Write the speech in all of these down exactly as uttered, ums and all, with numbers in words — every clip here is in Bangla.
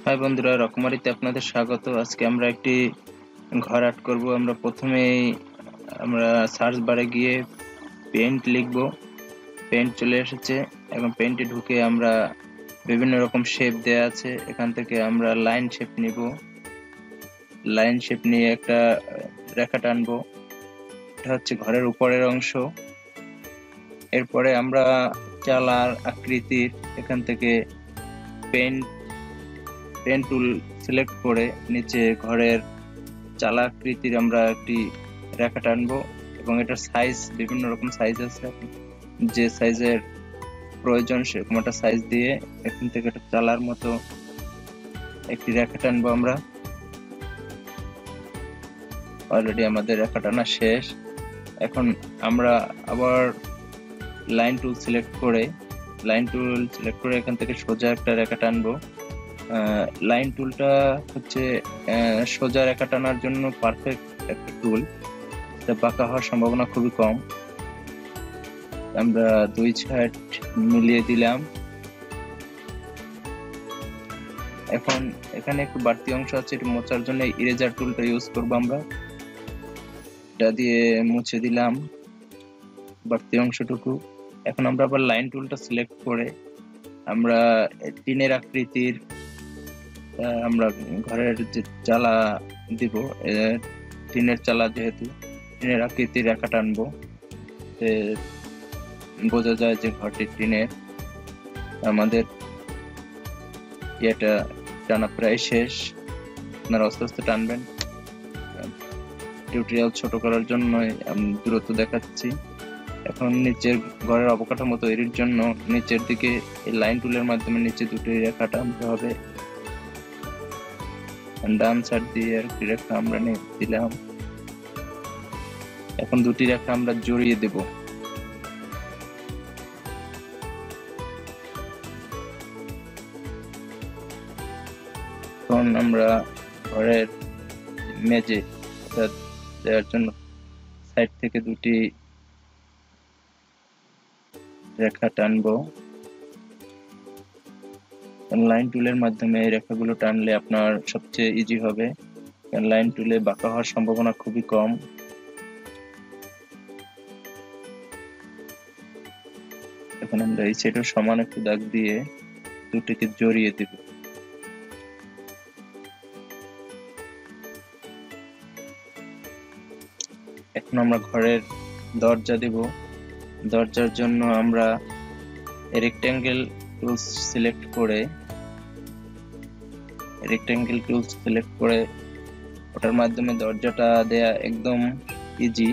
হাই বন্ধুরা, রকমারিতে আপনাদের স্বাগত। আজকে আমরা একটি ঘর আর্ট করব। আমরা প্রথমেই আমরা সার্চ বারে গিয়ে পেইন্ট লিখব। পেইন্ট চলে এসেছে। এখন পেইন্টে ঢুকে আমরা বিভিন্ন রকম শেপ দেয়া আছে, এখান থেকে আমরা লাইন শেপ নিব। লাইন শেপ নিয়ে একটা রেখা টানবো। এটা হচ্ছে ঘরের উপরের অংশ। এরপরে আমরা চালার আকৃতির এখান থেকে পেইন্ট পেন টুল সিলেক্ট করে নিচে ঘরের চালা আকৃতির আমরা একটি রেখা টানবো এবং এটার সাইজ বিভিন্ন রকম সাইজ আছে, যে সাইজের প্রয়োজন সেরকম একটা সাইজ দিয়ে এখান থেকে একটা চালার মতো একটি রেখা টানবো আমরা। অলরেডি আমাদের রেখা টানা শেষ। এখন আমরা আবার লাইন টুল সিলেক্ট করে লাইন টুল সিলেক্ট করে এখান থেকে সোজা একটা রেখা টানবো। লাইন টুলটা হচ্ছে সোজা রেখা টানার জন্য পারফেক্ট একটা টুল, এটা বাঁকা হওয়ার সম্ভাবনা খুবই কম। আমরা দুই সাইড মিলিয়ে দিলাম। এখন এখানে একটু বাড়তি অংশ আছে, এটা মোছার জন্য ইরেজার টুলটা ইউজ করবো আমরা। এটা দিয়ে মুছে দিলাম বাড়তি অংশটুকু। এখন আমরা আবার লাইন টুলটা সিলেক্ট করে আমরা টিনের আকৃতির আমরা ঘরের যে চালা দিব, টিনের চালা যেহেতু টিনের আকৃতির রেখা টানবো, বোঝা যায় যে ঘরটি টিনের। আমাদের এটা টানা প্রায় শেষ। আপনারা আস্তে আস্তে টানবেন। টিউটোরিয়াল ছোট করার জন্য আমি দূরত্ব দেখাচ্ছি। এখন নিচের ঘরের অবকাঠামো তৈরির জন্য নিচের দিকে এই লাইন টুলের মাধ্যমে নিচে দুটি রেখা টানতে হবে। ডান সাইড দিয়ে একটি রেখা আমরা নিয়ে দিলাম। এখন দুটি রেখা আমরা জড়িয়ে দেব। এখন আমরা ঘরের মেঝে দেওয়ার জন্য সাইড থেকে দুটি রেখা টানবো। লাইন টুলের মাধ্যমে এই রেখাগুলো টানলে আপনার সবচেয়ে ইজি হবে, কারণ লাইন টুলে বাঁকা হওয়ার সম্ভাবনা খুবই কম। এখন আমরা এই সাইডে সমান একটু দাগ দিয়ে দুটিকে জড়িয়ে দেব। এখন আমরা ঘরের দরজা দেব। দরজার জন্য আমরা রেক্ট্যাঙ্গেল টুলস সিলেক্ট করে রেক্ট্যাঙ্গেল টুলস সিলেক্ট করে ওটার মাধ্যমে দরজাটা দেয়া একদম ইজি।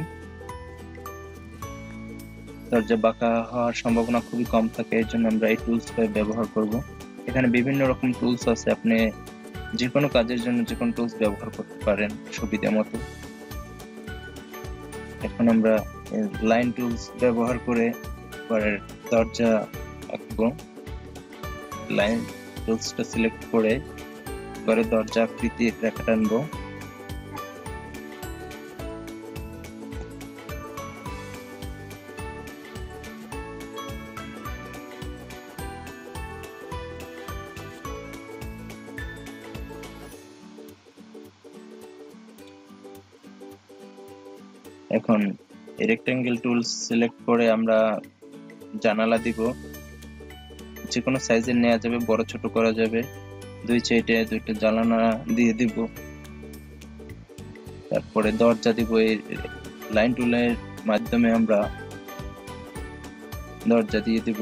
দরজা বাঁকা হওয়ার সম্ভাবনা খুবই কম থাকে, এর জন্য আমরা এই টুলসটা ব্যবহার করব। এখানে বিভিন্ন রকম টুলস আছে, আপনি যে কোনো কাজের জন্য যে কোনো টুলস ব্যবহার করতে পারেন সুবিধা মতো। এখন আমরা লাইন টুলস ব্যবহার করে ঘরের দরজা আঁকবো। লাইন টুলসটা সিলেক্ট করে ঘরের দরজা আকৃতির রেখা টানবো। এখন রেক্ট্যাঙ্গেল টুলস সিলেক্ট করে আমরা জানালা দিব। যে কোনো সাইজের নেওয়া যাবে, বড় ছোট করা যাবে। দুই সাইডে দুইটা জানালা দিয়ে দিব। তারপরে দরজা দিব। এই লাইন টুলের মাধ্যমে আমরা দরজা দিয়ে দিব।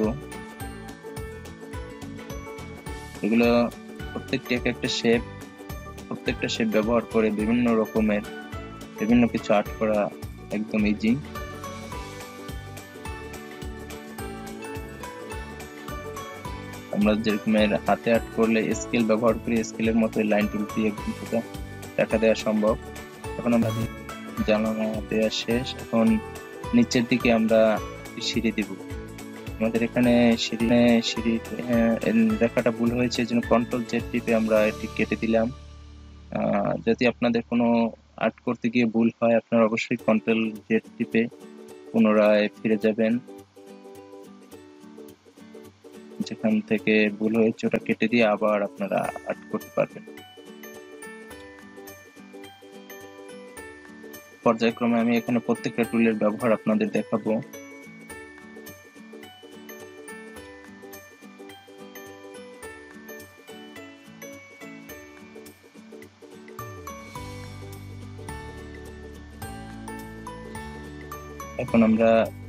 এগুলো প্রত্যেকটি এক একটা শেপ, প্রত্যেকটা শেপ ব্যবহার করে বিভিন্ন রকমের বিভিন্ন কিছু আর্ট করা একদম ইজি। আমরা যেরকমের হাতে আর্ট করলে স্কেল ব্যবহার করি, স্কেলের মতো লাইন টুল দিয়ে একদম সোজা রেখা দেওয়া সম্ভব। এখন আমরা জানালা দেওয়া শেষ। এখন নিচের দিকে আমরা সিঁড়ি দিব। আমাদের এখানে সিঁড়ি সিঁড়ি রেখাটা ভুল হয়েছে, এই জন্য কন্ট্রোল জেড টিপে আমরা এটি কেটে দিলাম। যদি আপনাদের কোনো আর্ট করতে গিয়ে ভুল হয়, আপনারা অবশ্যই কন্ট্রোল জেড টিপে পুনরায় ফিরে যাবেন। যেখান থেকে ভুল হয়েছে ওটা কেটে দিয়ে আবার আপনারা আর্ট করতে পারবেন। পর্যায়ক্রমে আমি এখানে প্রত্যেকটা টুলের ব্যবহার আপনাদের দেখাবো। এখন আমরা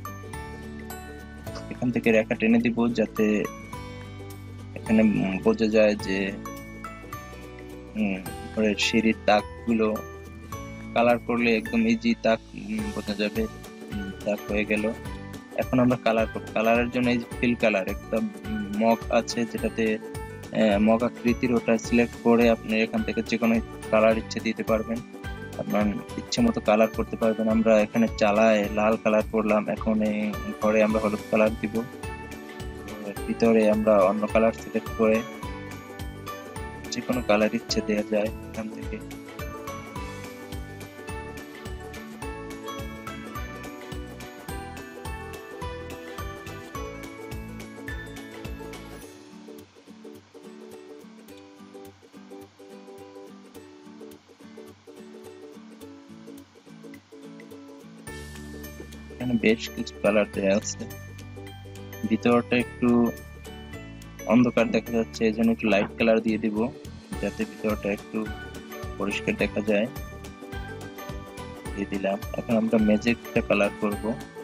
এখান থেকে রেখা টেনে দিব যাতে এখানে বোঝা যায় যে ঘরের সিঁড়ির তাকগুলো কালার করলে একদম ইজি তাক বোঝা যাবে। তাক হয়ে গেল। এখন আমরা কালার করব। কালারের জন্য এই ফিল কালার একটা মগ আছে যেটাতে মগ আকৃতির, ওটা সিলেক্ট করে আপনি এখান থেকে যে কোনো কালার ইচ্ছে দিতে পারবেন। আপনার ইচ্ছে মতো কালার করতে পারবেন। আমরা এখানে চালায় লাল কালার করলাম, এখন এই ঘরে আমরা হলুদ কালার দিব। ভিতরে আমরা অন্য কালার সিলেক্ট করে যে কোনো কালার ইচ্ছে দেওয়া যায় এখান থেকে। এখানে বেশ কিছু কালার দেওয়া আছে। ভিতরটা একটু অন্ধকার দেখা যাচ্ছে, এই জন্য একটু লাইট কালার দিয়ে দিব যাতে ভিতরটা একটু পরিষ্কার দেখা যায়। দিয়ে দিলাম। এখন আমরা ম্যাজেন্টা কালার করব।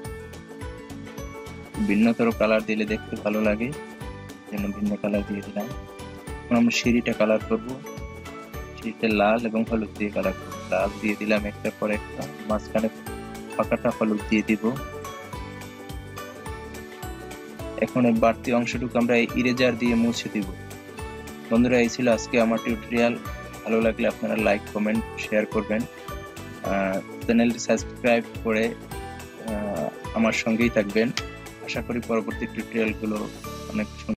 ভিন্নতর কালার দিলে দেখতে ভালো লাগে, জন্য ভিন্ন কালার দিয়ে দিলাম। এখন আমরা সিঁড়িটা কালার করব। সিঁড়িটা লাল এবং হলুদ দিয়ে কালার করব। লাল দিয়ে দিলাম একটা পর একটা, মাঝখানে ফাঁকাটা হলুদ দিয়ে দিব। এখন এই বাড়তি অংশটুকু আমরা ইরেজার দিয়ে মুছে দিব। বন্ধুরা, এই ছিল আজকে আমার টিউটোরিয়াল। ভালো লাগলে আপনারা লাইক, কমেন্ট, শেয়ার করবেন। চ্যানেলটি সাবস্ক্রাইব করে আমার সঙ্গেই থাকবেন। আশা করি পরবর্তী টিউটোরিয়ালগুলো অনেক